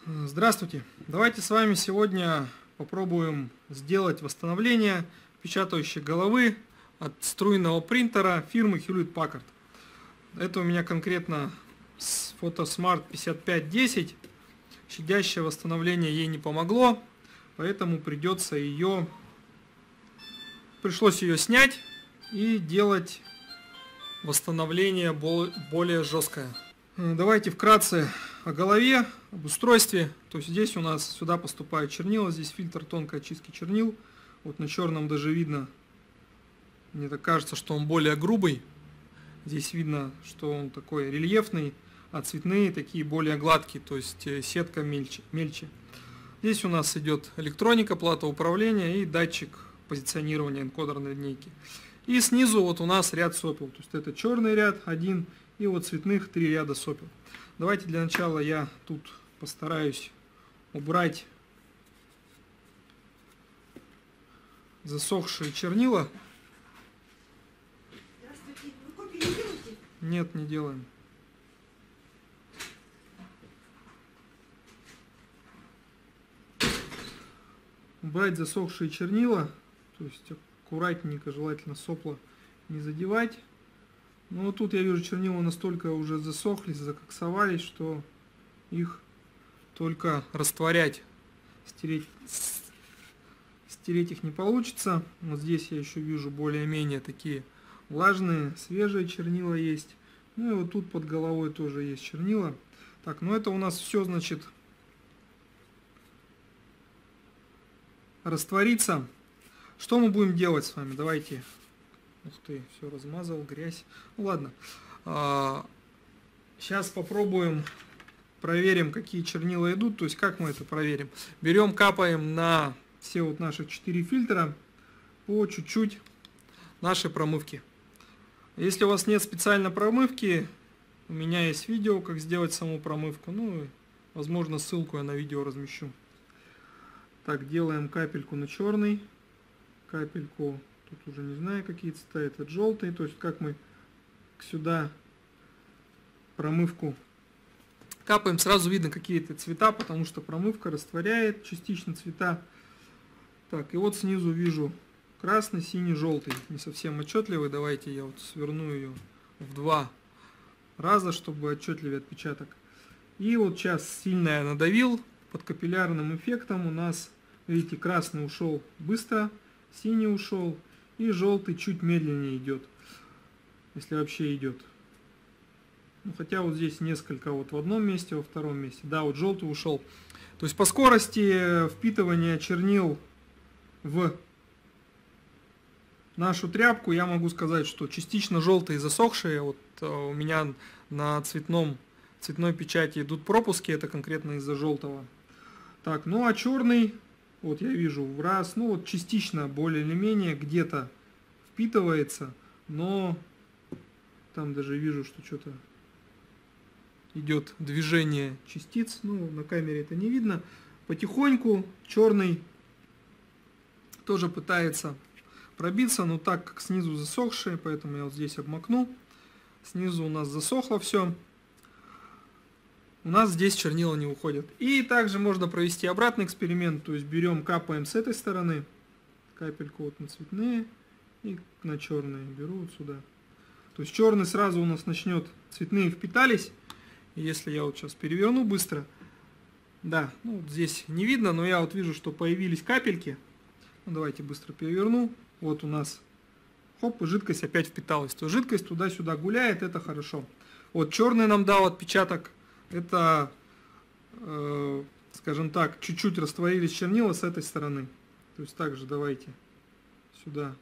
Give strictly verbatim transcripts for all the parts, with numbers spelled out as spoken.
Здравствуйте! Давайте с вами сегодня попробуем сделать восстановление печатающей головы от струйного принтера фирмы Hewlett Packard. Это у меня конкретно с Photosmart пятьдесят пять десять. Щадящее восстановление ей не помогло, поэтому придется ее, пришлось ее снять и делать восстановление более жесткое. Давайте вкратце о голове, об устройстве. То есть здесь у нас сюда поступают чернила, здесь фильтр тонкой очистки чернил. Вот на черном даже видно, мне так кажется, что он более грубый. Здесь видно, что он такой рельефный, а цветные такие более гладкие, то есть сетка мельче. мельче. Здесь у нас идет электроника, плата управления и датчик позиционирования энкодерной линейки. И снизу вот у нас ряд сопел, то есть это черный ряд один. И вот цветных три ряда сопел. Давайте для начала я тут постараюсь убрать засохшие чернила. Здравствуйте. Вы копии не делаете? Нет, не делаем. Убрать засохшие чернила, то есть аккуратненько, желательно сопла не задевать. Но вот тут я вижу, чернила настолько уже засохлись, закоксовались, что их только растворять, стереть, стереть их не получится. Вот здесь я еще вижу более-менее такие влажные, свежие чернила есть. Ну и вот тут под головой тоже есть чернила. Так, ну это у нас все, значит, растворится. Что мы будем делать с вами? Давайте... Ух ты, все размазал, грязь. Ну ладно. А, сейчас попробуем, проверим, какие чернила идут. То есть как мы это проверим? Берем, капаем на все вот наши четыре фильтра по чуть-чуть нашей промывки. Если у вас нет специальной промывки, у меня есть видео, как сделать саму промывку. Ну, возможно, ссылку я на видео размещу. Так, делаем капельку на черный, капельку... Тут уже не знаю, какие цвета, это желтый, то есть как мы сюда промывку капаем, сразу видно какие-то цвета, потому что промывка растворяет частично цвета. Так, и вот снизу вижу красный, синий, желтый, не совсем отчетливый. Давайте я вот сверну ее в два раза, чтобы отчетливее отпечаток. И вот сейчас сильно я надавил, под капиллярным эффектом у нас, видите, красный ушел быстро, синий ушел. И желтый чуть медленнее идет, если вообще идет. Ну, хотя вот здесь несколько вот в одном месте, во втором месте. Да, вот желтый ушел. То есть по скорости впитывания чернил в нашу тряпку я могу сказать, что частично желтые засохшие. Вот у меня на цветном, цветной печати идут пропуски, это конкретно из-за желтого. Так, ну а черный... Вот я вижу в раз, ну вот частично более или менее где-то впитывается, но там даже вижу, что что-то идет движение частиц, ну на камере это не видно. Потихоньку черный тоже пытается пробиться, но так как снизу засохшие, поэтому я вот здесь обмакну. Снизу у нас засохло все. У нас здесь чернила не уходят. И также можно провести обратный эксперимент, то есть берем, капаем с этой стороны, капельку вот на цветные и на черные беру вот сюда. То есть черный сразу у нас начнет, цветные впитались. И если я вот сейчас переверну быстро, да, ну вот здесь не видно, но я вот вижу, что появились капельки. Ну, давайте быстро переверну. Вот у нас, хоп, жидкость опять впиталась. То есть жидкость туда-сюда гуляет, это хорошо. Вот черный нам дал отпечаток. Это, э, скажем так, чуть-чуть растворились чернила с этой стороны. То есть также давайте сюда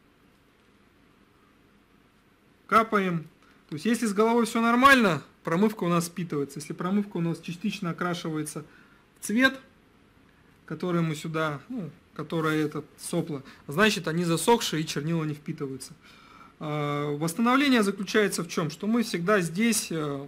капаем. То есть если с головой все нормально, промывка у нас впитывается. Если промывка у нас частично окрашивается в цвет, который мы сюда, ну, который этот сопла, значит они засохшие и чернила не впитываются. Э, восстановление заключается в чем? Что мы всегда здесь... Э,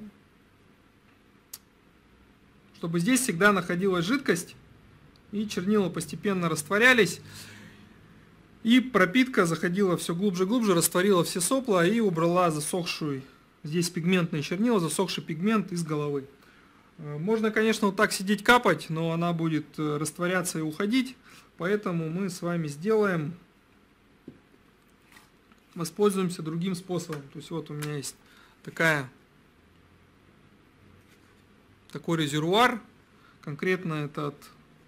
чтобы здесь всегда находилась жидкость, и чернила постепенно растворялись, и пропитка заходила все глубже и глубже, растворила все сопла и убрала засохшую, здесь пигментные чернила, засохший пигмент из головы. Можно, конечно, вот так сидеть капать, но она будет растворяться и уходить. Поэтому мы с вами сделаем, воспользуемся другим способом. То есть вот у меня есть такая, такой резервуар. Конкретно это от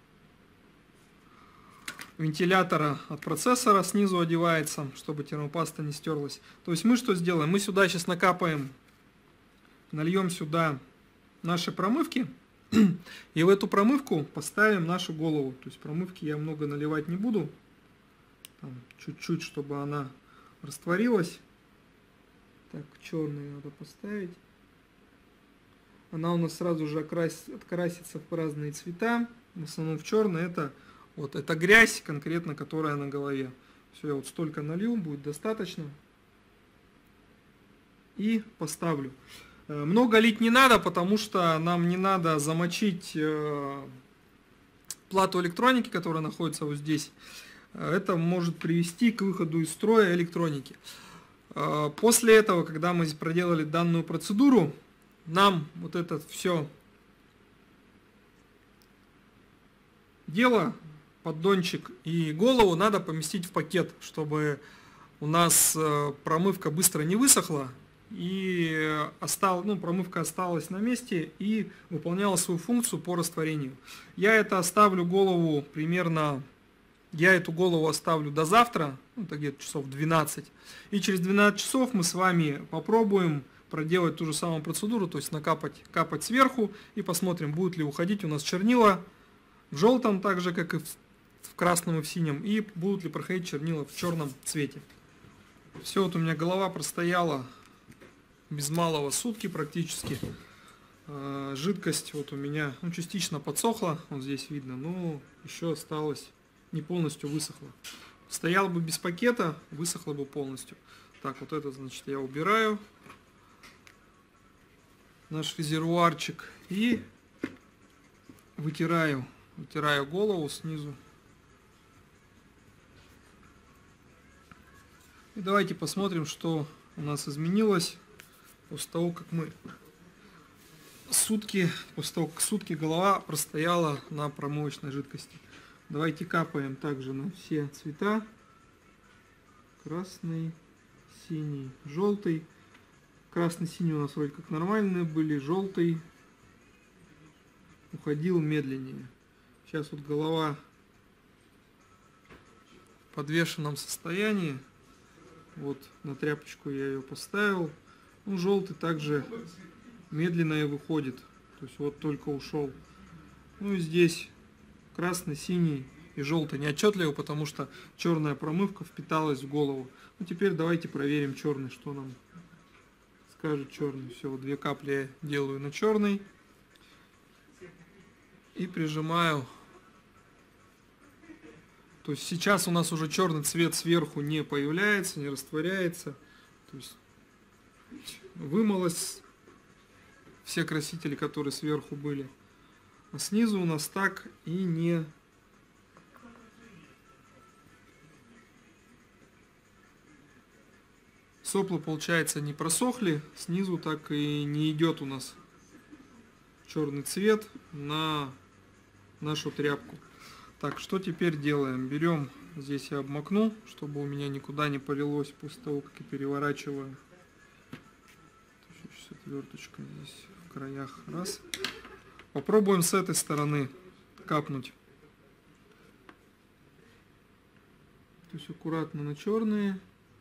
вентилятора от процессора снизу одевается, чтобы термопаста не стерлась. То есть мы что сделаем? Мы сюда сейчас накапаем, нальем сюда наши промывки и в эту промывку поставим нашу голову. То есть промывки я много наливать не буду, чуть-чуть, чтобы она растворилась. Так, черный надо поставить. Она у нас сразу же окрас... открасится в разные цвета. В основном в черный. Это вот эта грязь конкретно, которая на голове. Все, я вот столько налил, будет достаточно. И поставлю. Много лить не надо, потому что нам не надо замочить плату электроники, которая находится вот здесь. Это может привести к выходу из строя электроники. После этого, когда мы проделали данную процедуру, нам вот это все дело, поддончик и голову надо поместить в пакет, чтобы у нас промывка быстро не высохла и остал, ну, промывка осталась на месте и выполняла свою функцию по растворению. Я это оставлю голову примерно, я эту голову оставлю до завтра, ну, это где-то часов двенадцать, и через двенадцать часов мы с вами попробуем проделать ту же самую процедуру, то есть накапать, капать сверху и посмотрим, будет ли уходить у нас чернила в желтом, так же как и в, в красном и в синем, и будут ли проходить чернила в черном цвете. Все, вот у меня голова простояла без малого сутки практически. Жидкость вот у меня, ну, частично подсохла, вот здесь видно, но еще осталось, не полностью высохла. Стоял бы без пакета, высохла бы полностью. Так, вот это, значит, я убираю. Наш резервуарчик и вытираю, вытираю голову снизу. И давайте посмотрим, что у нас изменилось после того, как мы сутки, после того, как сутки голова простояла на промывочной жидкости. Давайте капаем также на все цвета. Красный, синий, желтый. Красный-синий у нас вроде как нормальные были, желтый уходил медленнее. Сейчас вот голова в подвешенном состоянии. Вот на тряпочку я ее поставил. Ну, желтый также медленно и выходит. То есть вот только ушел. Ну и здесь красный, синий и желтый неотчетливо, потому что черная промывка впиталась в голову. Ну теперь давайте проверим черный, что нам скажет черный. Все, вот две капли я делаю на черный и прижимаю. То есть сейчас у нас уже черный цвет сверху не появляется, не растворяется. То есть вымылось все красители, которые сверху были. А снизу у нас так и не... Сопла, получается, не просохли, снизу так и не идет у нас черный цвет на нашу тряпку. Так, что теперь делаем? Берем, здесь я обмакну, чтобы у меня никуда не полилось после того, как я переворачиваю. Сейчас отверточка здесь в краях. Раз. Попробуем с этой стороны капнуть. То есть аккуратно на черные.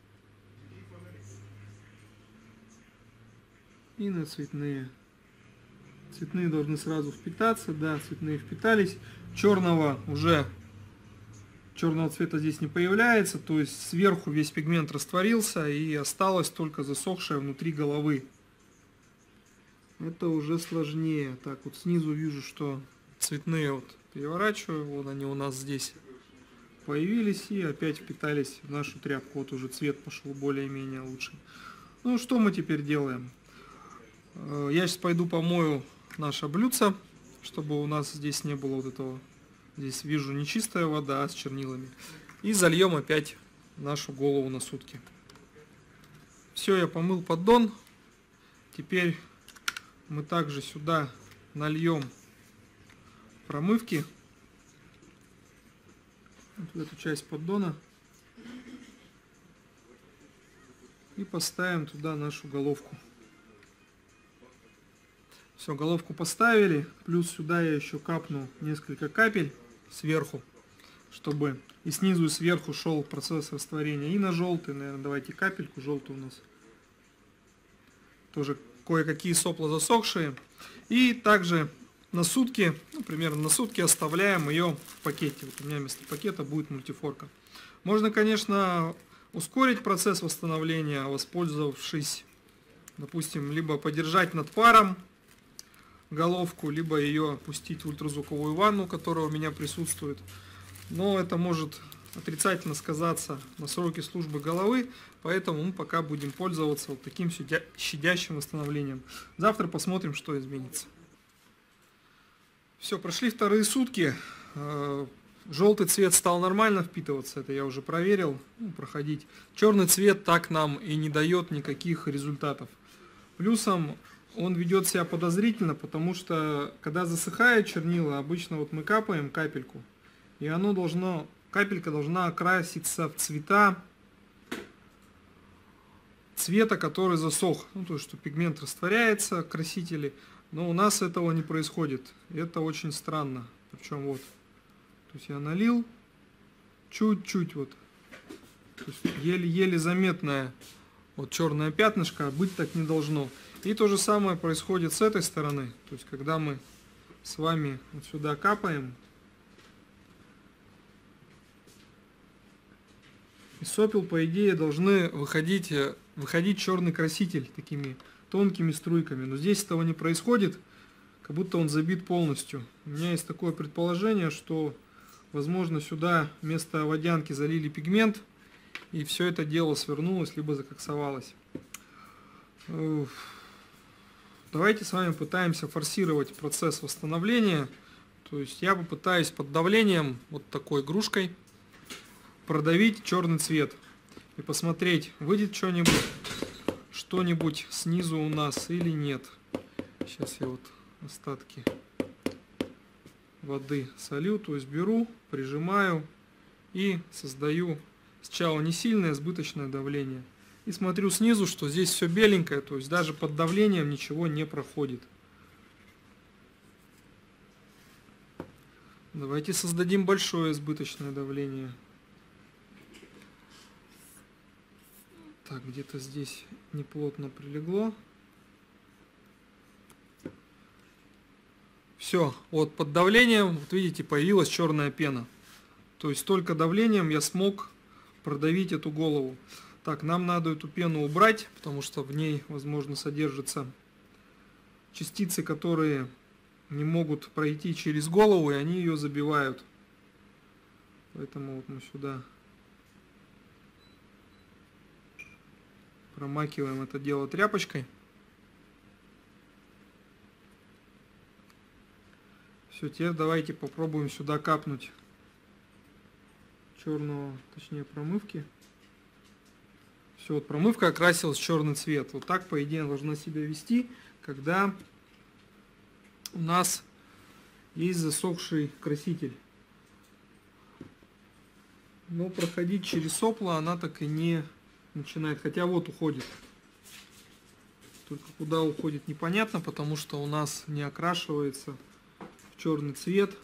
И на цветные. Цветные должны сразу впитаться. Да, цветные впитались. Черного уже, черного цвета здесь не появляется. То есть сверху весь пигмент растворился и осталось только засохшее внутри головы. Это уже сложнее. Так, вот снизу вижу, что цветные вот переворачиваю. Вот они у нас здесь появились и опять впитались в нашу тряпку. Вот уже цвет пошел более-менее лучше. Ну, что мы теперь делаем? Я сейчас пойду помою наше блюдце, чтобы у нас здесь не было вот этого. Здесь вижу нечистая вода с чернилами. И зальем опять нашу голову на сутки. Все, я помыл поддон. Теперь мы также сюда нальем промывки вот в эту часть поддона и поставим туда нашу головку. Все, головку поставили, плюс сюда я еще капну несколько капель сверху, чтобы и снизу, и сверху шел процесс растворения. И на желтый, наверное, давайте капельку, желтый у нас тоже кое-какие сопла засохшие. И также на сутки, ну, примерно на сутки оставляем ее в пакете. Вот у меня вместо пакета будет мультифорка. Можно, конечно, ускорить процесс восстановления, воспользовавшись, допустим, либо подержать над паром головку, либо ее опустить в ультразвуковую ванну, которая у меня присутствует. Но это может отрицательно сказаться на сроке службы головы, поэтому мы пока будем пользоваться вот таким щадящим восстановлением. Завтра посмотрим, что изменится. Все, прошли вторые сутки. Желтый цвет стал нормально впитываться, это я уже проверил, ну, проходить. Черный цвет так нам и не дает никаких результатов. Плюсом он ведет себя подозрительно, потому что когда засыхает чернила, обычно вот мы капаем капельку, и оно должно, капелька должна окраситься в цвета цвета, который засох. Ну, то есть, что пигмент растворяется, красители, но у нас этого не происходит. Это очень странно. Причем вот, то есть я налил чуть-чуть вот, то есть еле-еле заметное вот черное пятнышко, быть так не должно. И то же самое происходит с этой стороны. То есть когда мы с вами вот сюда капаем, из сопел, по идее, должны выходить, выходить черный краситель такими тонкими струйками. Но здесь этого не происходит, как будто он забит полностью. У меня есть такое предположение, что, возможно, сюда вместо водянки залили пигмент, и все это дело свернулось, либо закоксовалось. Давайте с вами пытаемся форсировать процесс восстановления. То есть я попытаюсь под давлением вот такой игрушкой продавить черный цвет и посмотреть, выйдет что-нибудь, что-нибудь снизу у нас или нет. Сейчас я вот остатки воды солю, то есть беру, прижимаю и создаю сначала не сильное избыточное давление. И смотрю снизу, что здесь все беленькое, то есть даже под давлением ничего не проходит. Давайте создадим большое избыточное давление. Так, где-то здесь неплотно прилегло. Все, вот под давлением, вот видите, появилась черная пена. То есть только давлением я смог продавить эту голову. Так, нам надо эту пену убрать, потому что в ней, возможно, содержатся частицы, которые не могут пройти через голову, и они ее забивают. Поэтому вот мы сюда промакиваем это дело тряпочкой. Все, теперь давайте попробуем сюда капнуть черного, точнее промывки. Все, вот промывка окрасилась в черный цвет. Вот так, по идее, должна себя вести, когда у нас есть засохший краситель. Но проходить через сопла она так и не начинает. Хотя вот уходит. Только куда уходит непонятно, потому что у нас не окрашивается в черный цвет.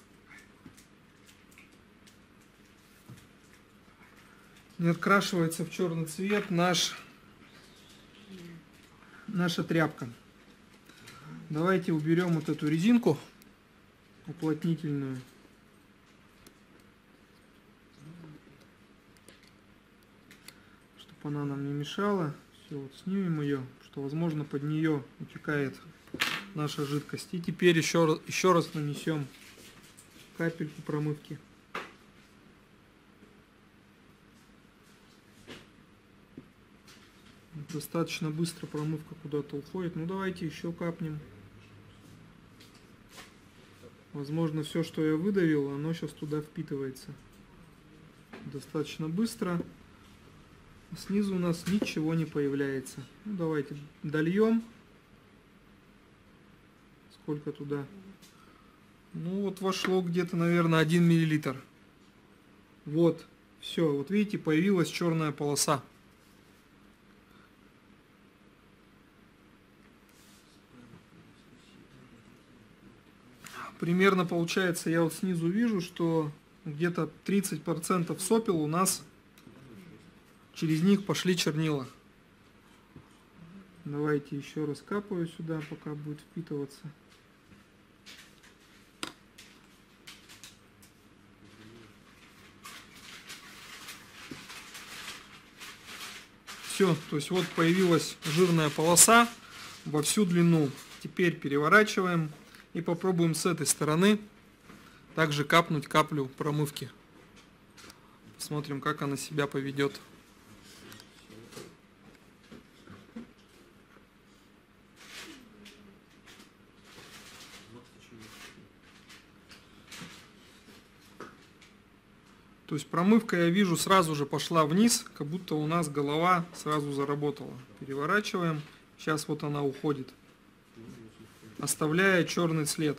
Не открашивается в черный цвет наш, наша тряпка. Давайте уберем вот эту резинку уплотнительную. Чтобы она нам не мешала. Все, вот снимем ее, что, возможно, под нее утекает наша жидкость. И теперь еще раз, еще раз нанесем капельку промывки. Достаточно быстро промывка куда-то уходит. Ну давайте еще капнем. Возможно, все, что я выдавил, оно сейчас туда впитывается. Достаточно быстро. Снизу у нас ничего не появляется. Ну, давайте дольем. сколько туда. Ну вот вошло где-то, наверное, один миллилитр. Вот, все, вот видите, появилась черная полоса. Примерно получается, я вот снизу вижу, что где-то тридцать процентов сопел у нас, через них пошли чернила. Давайте еще раз капаю сюда, пока будет впитываться. Все, то есть вот появилась жирная полоса во всю длину. Теперь переворачиваем и попробуем с этой стороны также капнуть каплю промывки. Посмотрим, как она себя поведет. То есть промывка, я вижу, сразу же пошла вниз, как будто у нас голова сразу заработала. Переворачиваем. Сейчас вот она уходит, оставляя черный след.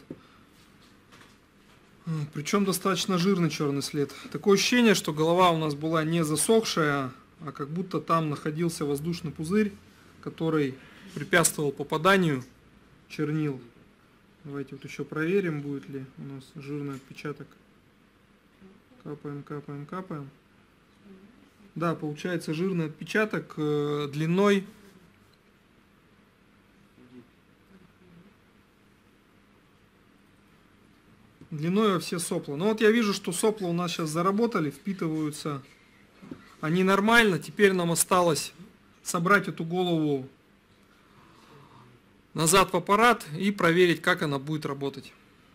Причем достаточно жирный черный след. Такое ощущение, что голова у нас была не засохшая, а как будто там находился воздушный пузырь, который препятствовал попаданию чернил. Давайте вот еще проверим, будет ли у нас жирный отпечаток. Капаем, капаем, капаем. Да, получается жирный отпечаток э, длиной длиной во все сопла. Ну вот я вижу, что сопла у нас сейчас заработали, впитываются они нормально. Теперь нам осталось собрать эту голову назад в аппарат и проверить, как она будет работать.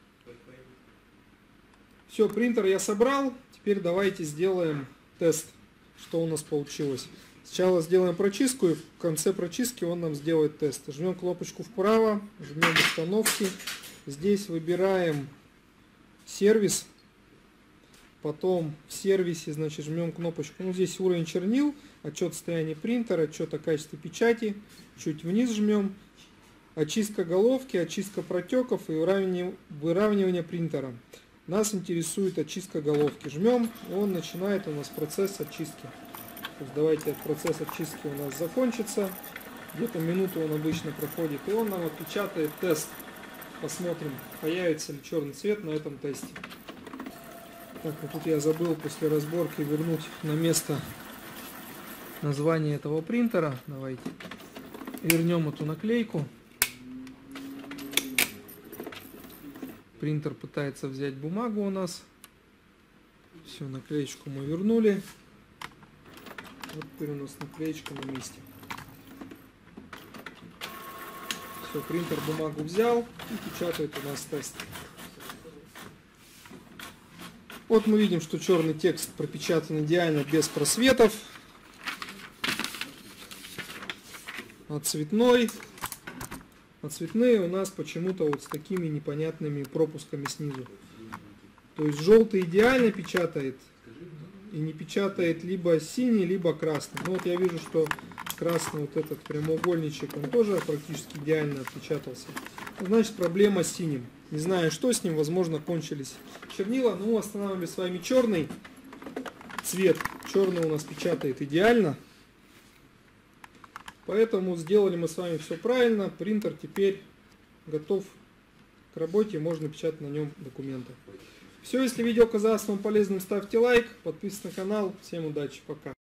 Все, принтер я собрал. Теперь давайте сделаем тест, что у нас получилось. Сначала сделаем прочистку, и в конце прочистки он нам сделает тест. Жмем кнопочку вправо, жмем установки. Здесь выбираем сервис. Потом в сервисе, значит, жмем кнопочку. Ну, здесь уровень чернил, отчет состояния принтера, отчет о качестве печати. Чуть вниз жмем. Очистка головки, очистка протеков и выравнивание, выравнивание принтера. Нас интересует очистка головки. Жмем, и он начинает у нас процесс очистки. То есть давайте процесс очистки у нас закончится. Где-то минуту он обычно проходит. И он нам отпечатает тест. Посмотрим, появится ли черный цвет на этом тесте. Так, вот тут я забыл после разборки вернуть на место название этого принтера. Давайте вернем эту наклейку. Принтер пытается взять бумагу у нас. Все, наклеечку мы вернули. Вот теперь у нас наклеечка на месте. Все, принтер бумагу взял и печатает у нас тест. Вот мы видим, что черный текст пропечатан идеально, без просветов. А цветной, а цветные у нас почему-то вот с такими непонятными пропусками снизу. То есть желтый идеально печатает и не печатает либо синий, либо красный. Ну вот я вижу, что красный вот этот прямоугольничек, он тоже практически идеально отпечатался. Значит, проблема с синим. Не знаю, что с ним, возможно, кончились чернила. Но мы останавливали с вами черный цвет. Черный у нас печатает идеально. Поэтому сделали мы с вами все правильно. Принтер теперь готов к работе. Можно печатать на нем документы. Все, если видео оказалось вам полезным, ставьте лайк, подписывайтесь на канал. Всем удачи, пока.